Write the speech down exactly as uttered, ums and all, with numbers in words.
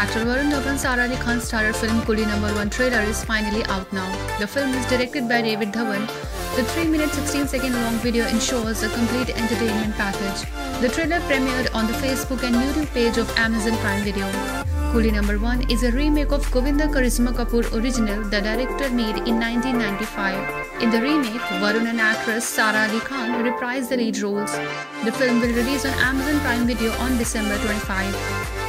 Actor Varun Dhawan, Sara Ali Khan's starrer film Coolie Number One trailer is finally out now. The film is directed by David Dhawan. The three minute sixteen second long video ensures a complete entertainment package. The trailer premiered on the Facebook and YouTube page of Amazon Prime Video. Coolie Number One is a remake of Govinda Karisma Kapoor original the director made in nineteen ninety-five. In the remake, Varun and actress Sara Ali Khan reprise the lead roles. The film will release on Amazon Prime Video on December twenty-fifth.